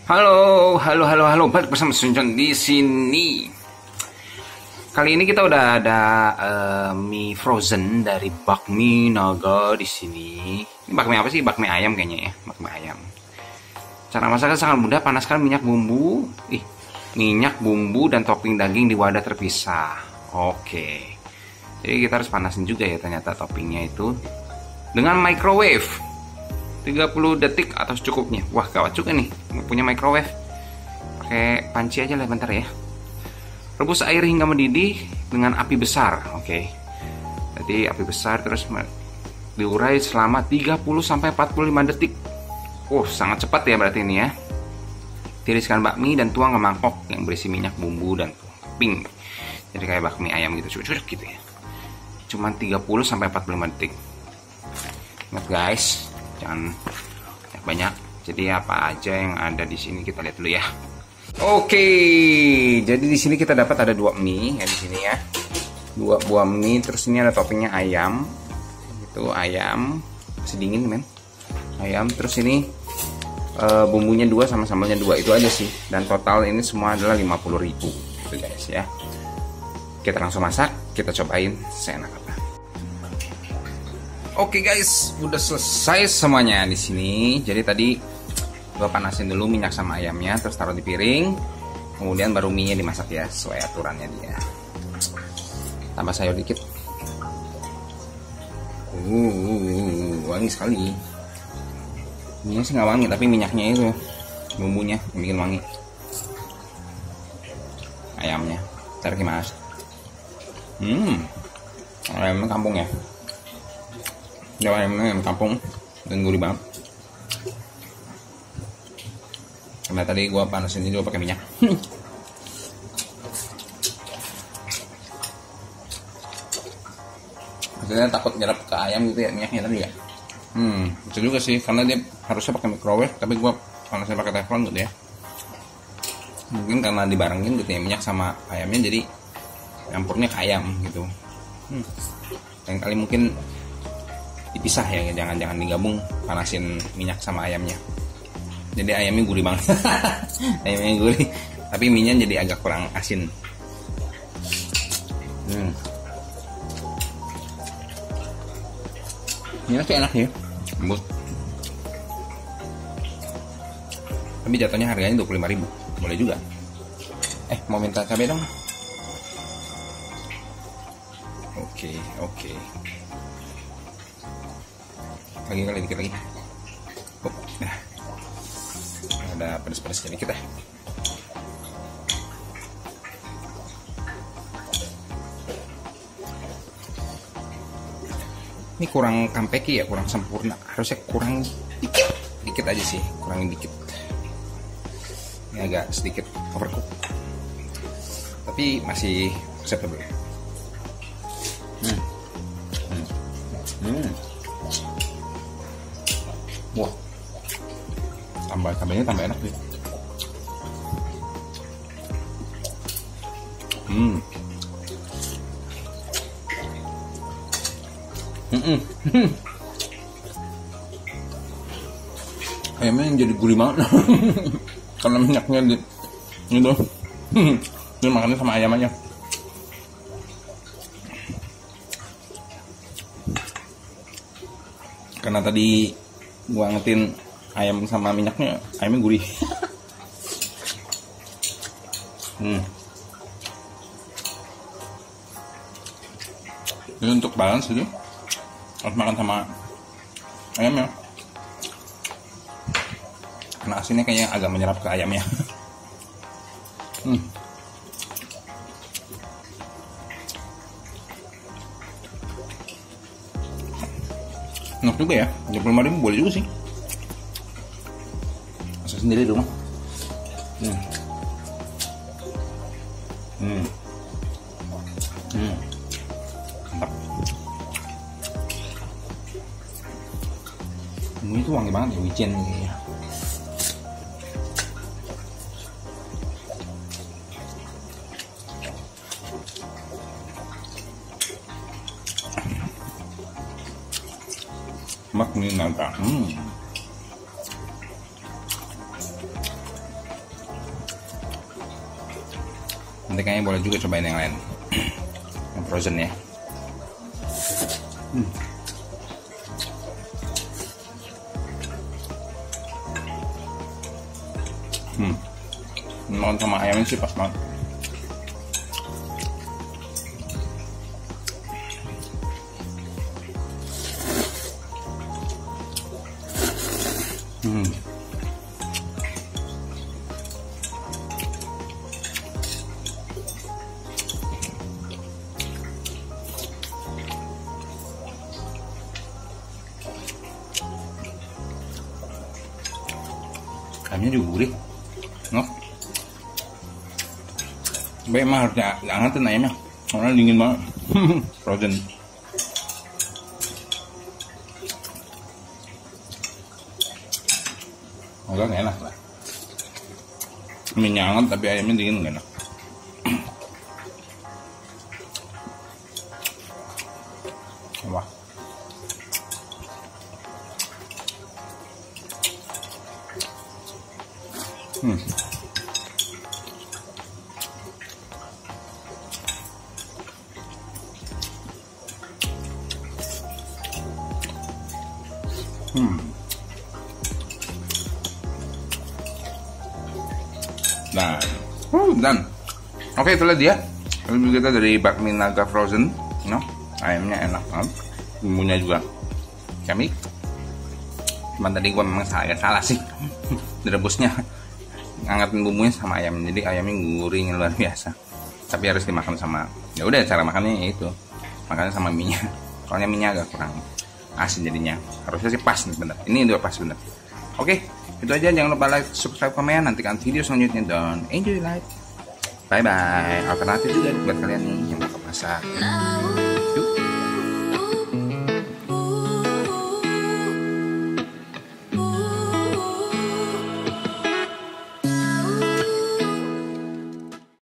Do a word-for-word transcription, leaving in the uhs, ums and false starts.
Halo, halo, halo, halo, balik bersama Sunjon di sini. Kali ini kita udah ada uh, mie frozen dari Bakmi Naga di sini. Ini bakmi apa sih? Bakmi ayam kayaknya ya, bakmi ayam. Cara masaknya sangat mudah, panaskan minyak bumbu, ih, minyak bumbu dan topping daging di wadah terpisah. Oke. Jadi kita harus panasin juga ya ternyata toppingnya itu dengan microwave. tiga puluh detik atau secukupnya. Wah, gawat juga nih, punya microwave. Pakai panci aja lah bentar ya. Rebus air hingga mendidih dengan api besar. Oke. Jadi api besar terus diurai selama tiga puluh sampai empat puluh lima detik. Oh, sangat cepat ya berarti ini ya. Tiriskan bakmi dan tuang ke mangkok yang berisi minyak bumbu dan topping. Jadi kayak bakmi ayam gitu, cucuk gitu ya. Cuman tiga puluh sampai empat puluh lima detik. Ingat guys, jangan banyak. Jadi apa aja yang ada di sini kita lihat dulu ya. Oke, jadi di sini kita dapat ada dua mie ya di sini ya. Dua buah mie, terus ini ada toppingnya ayam. Itu ayam masih dingin men. Ayam, terus ini uh, bumbunya dua sama sambalnya dua, itu aja sih. Dan total ini semua adalah lima puluh ribu gitu guys ya. Kita langsung masak, kita cobain seenak apa. Oke guys, udah selesai semuanya di sini. Jadi tadi gua panasin dulu minyak sama ayamnya, terus taruh di piring. Kemudian baru mie-nya dimasak ya, sesuai aturannya dia. Tambah sayur dikit. Uh, wangi sekali. Mie sih nggak wangi, tapi minyaknya itu, bumbunya yang bikin wangi. Ayamnya, tarik mas. Hmm, ayamnya kampung ya. Ya, ayamnya ayam kampung dan gurih banget. Karena tadi gua panasin juga pakai minyak. Maksudnya takut nyerap ke ayam gitu ya minyaknya tadi ya. Hmm, itu juga sih karena dia harusnya pakai microwave, tapi gua panasin pakai teflon gitu ya. Mungkin karena dibarengin gitu ya minyak sama ayamnya, jadi campurnya ke ayam gitu. Hmm. Lain kali mungkin dipisah ya, jangan-jangan digabung, panasin minyak sama ayamnya. Jadi ayamnya gurih banget. Ayamnya gurih, tapi minyak jadi agak kurang asin. Hmm. Ini sih enak ya, lembut. Tapi jatuhnya harganya dua puluh lima ribu. Boleh juga. Eh, mau minta cabai dong? Oke, oke. Lagi kali dikit lagi. Oh, nah. Ada pedas-pedas sedikit ya. Ini kurang kampeki ya, kurang sempurna. Harusnya kurang dikit, dikit aja sih, kurangin dikit. Ini agak sedikit overcook, tapi masih acceptable. Hmm. Hmm. Hmm. Wah, tambah tambahnya tambah enak nih. Hmm. Hmm. Hmm. Ayamnya yang jadi gurih banget karena minyaknya di gitu. Ini makannya sama ayam aja. Karena tadi gua ngetin ayam sama minyaknya, ayamnya gurih. Hmm. Jadi untuk balance itu harus makan sama ayamnya. Karena asinnya kayaknya agak menyerap ke ayamnya. Hmm. Enak juga ya, dua puluh lima ribu boleh juga sih. Masak sendiri di rumah. Hmm. Hmm. Hmm. Mantap. Ini tuh wangi banget ya, wijen kayaknya. Bakmi Naga. Hmm. Nanti kayaknya boleh juga cobain yang lain. Yang frozen ya. Hmm. Hmm. Makan sama ayamnya sih pas banget. Hmm. Ayamnya juga gurih. Noh. Baik emang harus diangetin ayamnya, karena dingin banget. Frozen. Enggak, gak enak lah. Minyak hangat tapi ayamnya dingin gak enak. Wah. Hmm. Hmm. Dan, uh, dan, oke itulah dia review kita dari bakmi naga frozen, no? Ayamnya enak banget, bumbunya juga yummy. Cuman tadi gua memang salah, agak salah sih, direbusnya, ngangetin bumbunya sama ayam, jadi ayamnya gurih luar biasa. Tapi harus dimakan sama, ya udah cara makannya itu, makannya sama mie-nya. Soalnya mie-nya agak kurang asin jadinya, harusnya sih pas nih, bener. Ini udah pas bener. Oke, itu aja, jangan lupa like, subscribe, komen, nantikan video selanjutnya dan enjoy life. Bye bye. Alternatif juga buat kalian nih yang mau masak.